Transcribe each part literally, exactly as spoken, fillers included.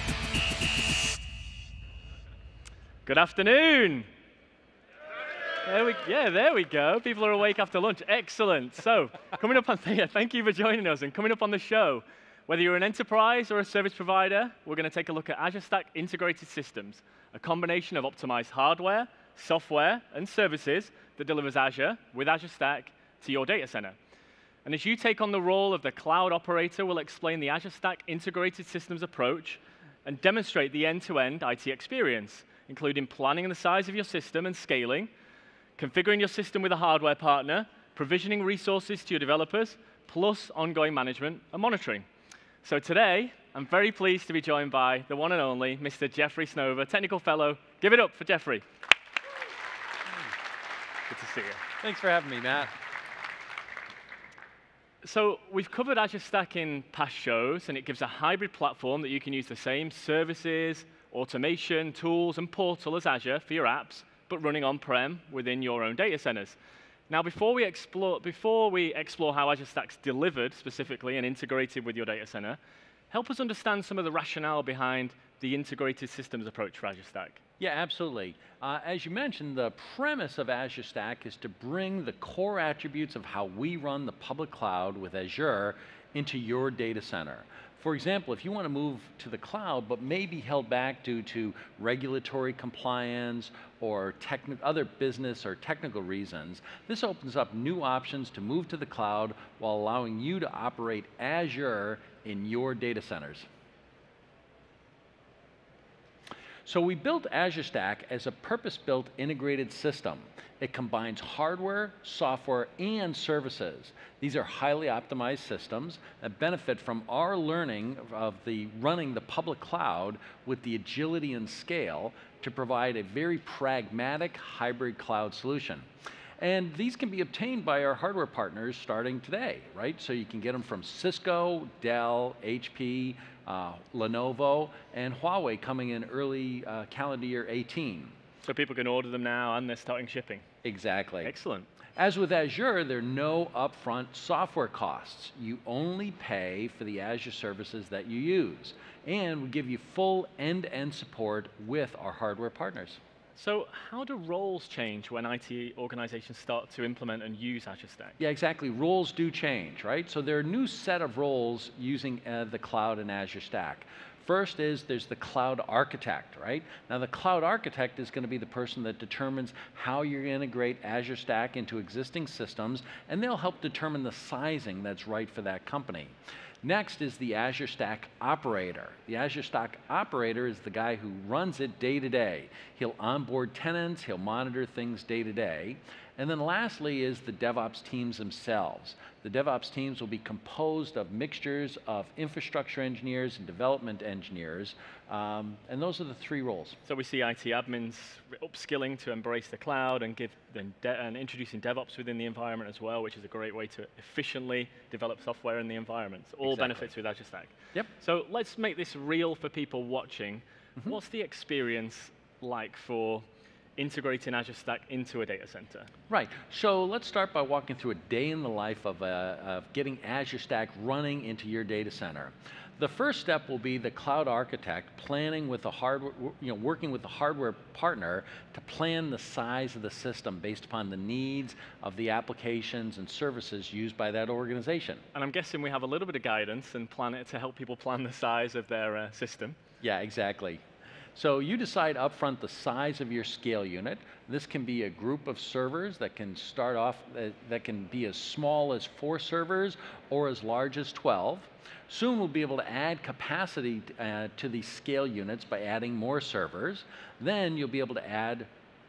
Good afternoon. There we, yeah, there we go. People are awake after lunch. Excellent. So, coming up on, yeah, thank you for joining us. And coming up on the show, whether you're an enterprise or a service provider, we're going to take a look at Azure Stack Integrated Systems, a combination of optimized hardware, software, and services that delivers Azure with Azure Stack to your data center. And as you take on the role of the cloud operator, we'll explain the Azure Stack Integrated Systems approach and demonstrate the end-to-end I T experience, including planning the size of your system and scaling, configuring your system with a hardware partner, provisioning resources to your developers, plus ongoing management and monitoring. So today, I'm very pleased to be joined by the one and only Mister Jeffrey Snover, Technical Fellow. Give it up for Jeffrey. Good to see you. Thanks for having me, Matt. So we've covered Azure Stack in past shows, and it gives a hybrid platform that you can use the same services, automation, tools, and portal as Azure for your apps, but running on-prem within your own data centers. Now, before we explore, before we explore how Azure Stack's delivered specifically and integrated with your data center, help us understand some of the rationale behind the integrated systems approach for Azure Stack. Yeah, absolutely. Uh, as you mentioned, the premise of Azure Stack is to bring the core attributes of how we run the public cloud with Azure into your data center. For example, if you want to move to the cloud, but may be held back due to regulatory compliance or other business or technical reasons, this opens up new options to move to the cloud while allowing you to operate Azure in your data centers. So we built Azure Stack as a purpose-built integrated system. It combines hardware, software, and services. These are highly optimized systems that benefit from our learning of the running the public cloud with the agility and scale to provide a very pragmatic hybrid cloud solution. And these can be obtained by our hardware partners starting today, right? So you can get them from Cisco, Dell, H P, uh, Lenovo, and Huawei coming in early uh, calendar year eighteen. So people can order them now, and they're starting shipping. Exactly. Excellent. As with Azure, there are no upfront software costs. You only pay for the Azure services that you use. And we give you full end-to-end support with our hardware partners. So how do roles change when I T organizations start to implement and use Azure Stack? Yeah, exactly. Roles do change, right? So there are a new set of roles using uh, the cloud and Azure Stack. First is there's the cloud architect, right? Now the cloud architect is going to be the person that determines how you integrate Azure Stack into existing systems, and they'll help determine the sizing that's right for that company. Next is the Azure Stack operator. The Azure Stack operator is the guy who runs it day to day. He'll onboard tenants, he'll monitor things day to day. And then lastly is the DevOps teams themselves. The DevOps teams will be composed of mixtures of infrastructure engineers and development engineers, um, and those are the three roles. So we see I T admins upskilling to embrace the cloud and give and, and introducing DevOps within the environment as well, which is a great way to efficiently develop software in the environment. All Exactly. benefits with Azure Stack. Yep. So let's make this real for people watching. Mm-hmm. What's the experience like for integrating Azure Stack into a data center? Right. So let's start by walking through a day in the life of, uh, of getting Azure Stack running into your data center. The first step will be the cloud architect planning with the hardware, you know, working with the hardware partner to plan the size of the system based upon the needs of the applications and services used by that organization. And I'm guessing we have a little bit of guidance and plan it to help people plan the size of their uh, system. Yeah, exactly. So you decide upfront the size of your scale unit. This can be a group of servers that can start off, uh, that can be as small as four servers or as large as twelve. Soon we'll be able to add capacity uh, to these scale units by adding more servers. Then you'll be able to add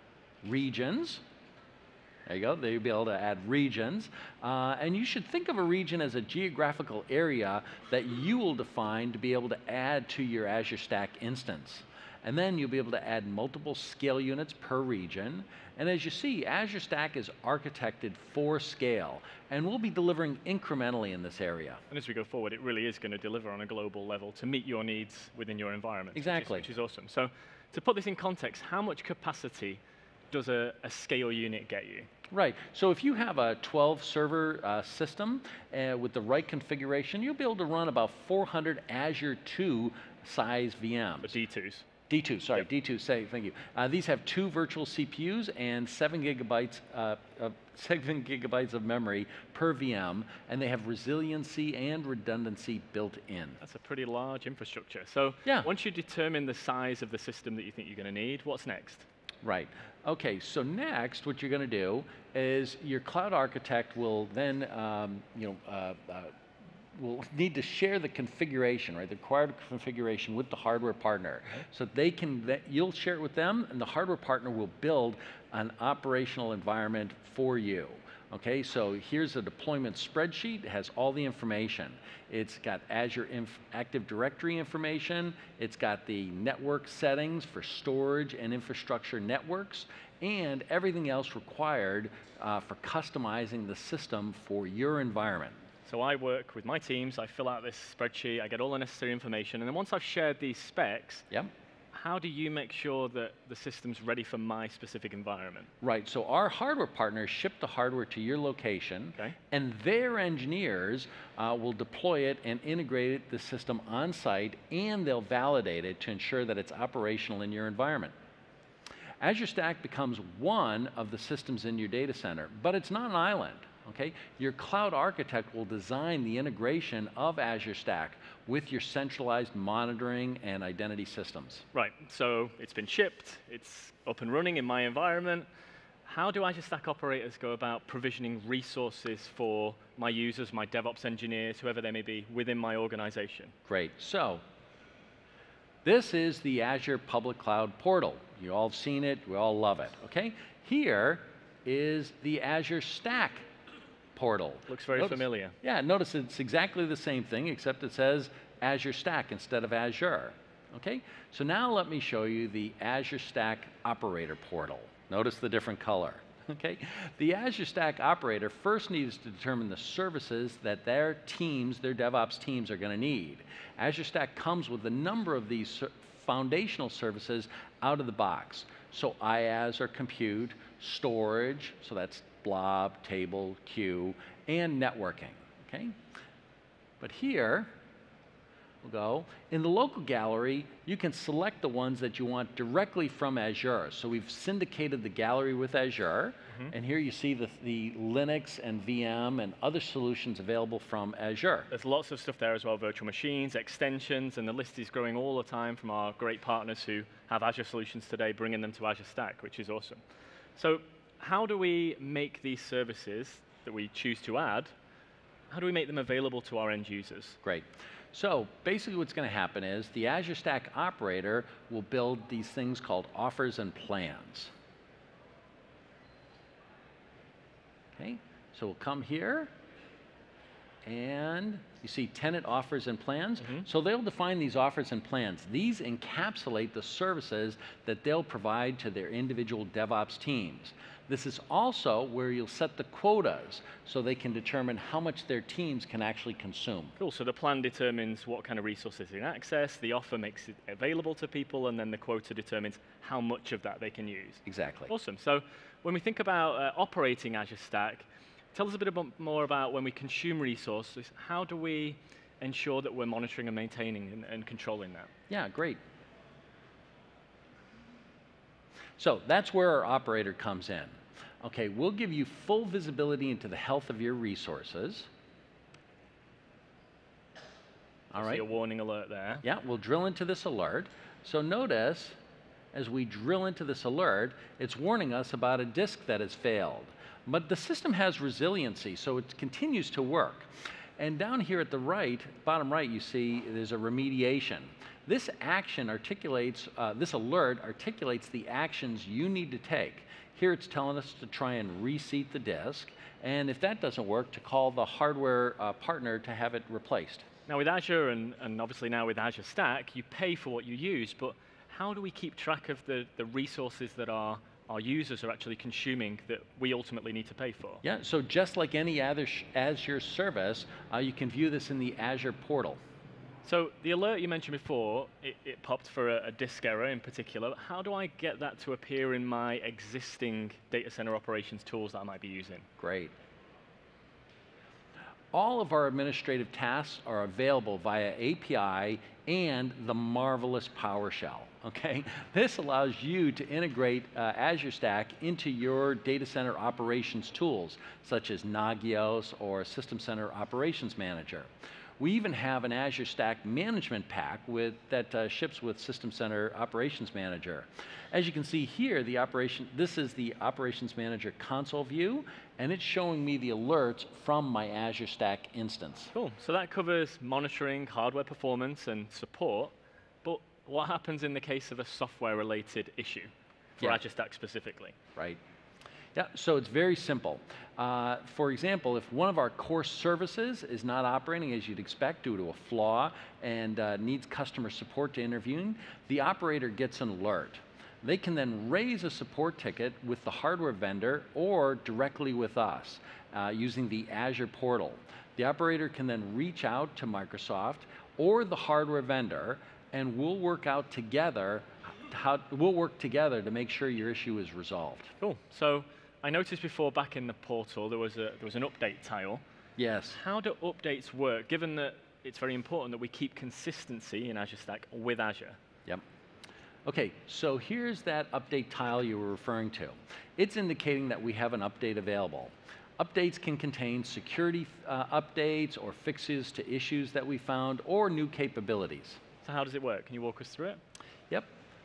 regions. There you go, there you'll be able to add regions. Uh, and you should think of a region as a geographical area that you will define to be able to add to your Azure Stack instance. And then you'll be able to add multiple scale units per region. And as you see, Azure Stack is architected for scale, and we'll be delivering incrementally in this area. And as we go forward, it really is going to deliver on a global level to meet your needs within your environment. Exactly. Which is, which is awesome. So to put this in context, how much capacity does a, a scale unit get you? Right, so if you have a twelve server uh, system uh, with the right configuration, you'll be able to run about four hundred Azure two size V Ms. The D twos. D two, sorry, Yep. D two, say, thank you. Uh, these have two virtual C P Us and seven gigabytes, uh, of, seven gigabytes of memory per V M, and they have resiliency and redundancy built in. That's a pretty large infrastructure. So Yeah. once you determine the size of the system that you think you're going to need, what's next? Right. Okay, so next what you're going to do is your cloud architect will then, um, you know, uh, uh, will need to share the configuration, right, the required configuration with the hardware partner. Okay. So they can, that you'll share it with them, and the hardware partner will build an operational environment for you. Okay, so here's a deployment spreadsheet. It has all the information. It's got Azure Inf Active Directory information. It's got the network settings for storage and infrastructure networks, and everything else required uh, for customizing the system for your environment. So I work with my teams, I fill out this spreadsheet, I get all the necessary information, and then once I've shared these specs, Yep. how do you make sure that the system's ready for my specific environment? Right, so our hardware partners ship the hardware to your location, Okay. and their engineers uh, will deploy it and integrate it, the system on site, and they'll validate it to ensure that it's operational in your environment. Azure Stack becomes one of the systems in your data center, but it's not an island. Okay? Your cloud architect will design the integration of Azure Stack with your centralized monitoring and identity systems. Right, so it's been shipped, it's up and running in my environment. How do Azure Stack operators go about provisioning resources for my users, my DevOps engineers, whoever they may be, within my organization? Great. So, this is the Azure Public Cloud Portal. You all have seen it, we all love it. Okay? Here is the Azure Stack portal. Looks very notice, familiar. Yeah, notice it's exactly the same thing, except it says Azure Stack instead of Azure. Okay, so now let me show you the Azure Stack operator portal. Notice the different color. Okay, the Azure Stack operator first needs to determine the services that their teams, their DevOps teams, are going to need. Azure Stack comes with a number of these foundational services out of the box. So IaaS or compute, storage, so that's blob, table, queue, and networking, okay? But here, we'll go, in the local gallery, you can select the ones that you want directly from Azure. So we've syndicated the gallery with Azure, mm-hmm. and here you see the, the Linux and V M and other solutions available from Azure. There's lots of stuff there as well, virtual machines, extensions, and the list is growing all the time from our great partners who have Azure solutions today, bringing them to Azure Stack, which is awesome. So how do we make these services that we choose to add, how do we make them available to our end users? Great. So basically what's going to happen is the Azure Stack operator will build these things called offers and plans. Okay, so we'll come here, and you see tenant offers and plans. Mm-hmm. So they'll define these offers and plans. These encapsulate the services that they'll provide to their individual DevOps teams. This is also where you'll set the quotas so they can determine how much their teams can actually consume. Cool, so the plan determines what kind of resources they can access, the offer makes it available to people, and then the quota determines how much of that they can use. Exactly. Awesome, so when we think about uh, operating Azure Stack, tell us a bit about, more about when we consume resources, how do we ensure that we're monitoring and maintaining and, and controlling that? Yeah, great. So that's where our operator comes in. Okay, we'll give you full visibility into the health of your resources. All right. See a warning alert there. Yeah, we'll drill into this alert. So notice, as we drill into this alert, it's warning us about a disk that has failed. But the system has resiliency, so it continues to work. And down here at the right, bottom right, you see there's a remediation. This action articulates, uh, this alert articulates the actions you need to take. Here it's telling us to try and reseat the disk, and if that doesn't work, to call the hardware uh, partner to have it replaced. Now with Azure, and, and obviously now with Azure Stack, you pay for what you use, but how do we keep track of the, the resources that our, our users are actually consuming that we ultimately need to pay for? Yeah, so just like any other Azure service, uh, you can view this in the Azure portal. So the alert you mentioned before, it, it popped for a, a disk error in particular. How do I get that to appear in my existing data center operations tools that I might be using? Great. All of our administrative tasks are available via A P I and the marvelous PowerShell, okay? This allows you to integrate uh, Azure Stack into your data center operations tools, such as Nagios or System Center Operations Manager. We even have an Azure Stack management pack with, that uh, ships with System Center Operations Manager. As you can see here, the operation, this is the Operations Manager console view, and it's showing me the alerts from my Azure Stack instance. Cool. So that covers monitoring, hardware performance, and support. But what happens in the case of a software-related issue for Yeah. Azure Stack specifically? Right. Yeah, so it's very simple. Uh, for example, if one of our core services is not operating as you'd expect due to a flaw and uh, needs customer support to intervene, the operator gets an alert. They can then raise a support ticket with the hardware vendor or directly with us uh, using the Azure portal. The operator can then reach out to Microsoft or the hardware vendor, and we'll work out together how, we'll work together to make sure your issue is resolved. Cool. So I noticed before back in the portal there was, a, there was an update tile. Yes. How do updates work, given that it's very important that we keep consistency in Azure Stack with Azure? Yep. Okay, so here's that update tile you were referring to. It's indicating that we have an update available. Updates can contain security uh, updates or fixes to issues that we found or new capabilities. So how does it work? Can you walk us through it? Yep.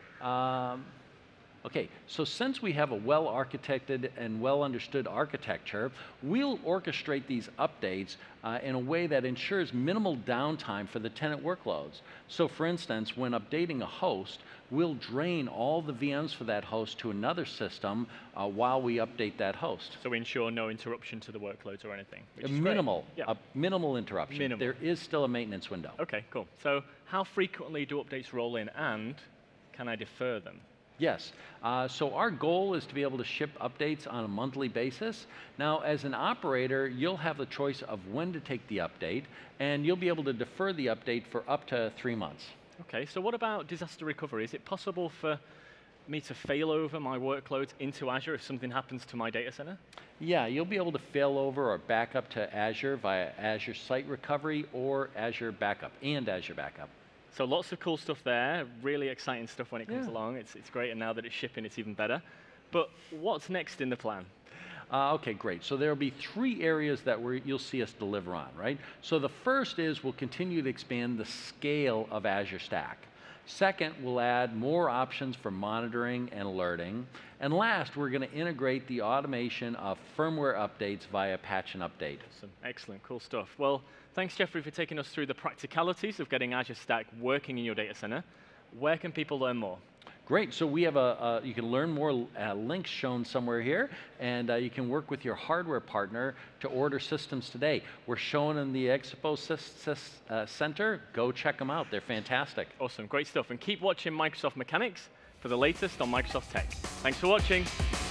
Um, Okay, so since we have a well-architected and well-understood architecture, we'll orchestrate these updates uh, in a way that ensures minimal downtime for the tenant workloads. So for instance, when updating a host, we'll drain all the V Ms for that host to another system uh, while we update that host. So we ensure no interruption to the workloads or anything? A minimal, yeah. a minimal interruption. Minimal. There is still a maintenance window. Okay, cool. So how frequently do updates roll in, and can I defer them? Yes, uh, so our goal is to be able to ship updates on a monthly basis. Now, as an operator, you'll have the choice of when to take the update, and you'll be able to defer the update for up to three months. Okay, so what about disaster recovery? Is it possible for me to fail over my workloads into Azure if something happens to my data center? Yeah, you'll be able to fail over or back up to Azure via Azure Site Recovery or Azure Backup, and Azure Backup. So lots of cool stuff there, really exciting stuff when it comes Yeah. along. It's, it's great, and now that it's shipping, it's even better. But what's next in the plan? Uh, okay, great. So there will be three areas that we're, you'll see us deliver on, right? So the first is we'll continue to expand the scale of Azure Stack. Second, we'll add more options for monitoring and alerting. And last, we're going to integrate the automation of firmware updates via patch and update. Awesome. Excellent, cool stuff. Well, thanks, Jeffrey, for taking us through the practicalities of getting Azure Stack working in your data center. Where can people learn more? Great. So we have a, a you can learn more uh, links shown somewhere here, and uh, you can work with your hardware partner to order systems today. We're shown in the Expo Sys, Sys, uh, Center. Go check them out. They're fantastic. Awesome, great stuff. And keep watching Microsoft Mechanics for the latest on Microsoft Tech. Thanks for watching.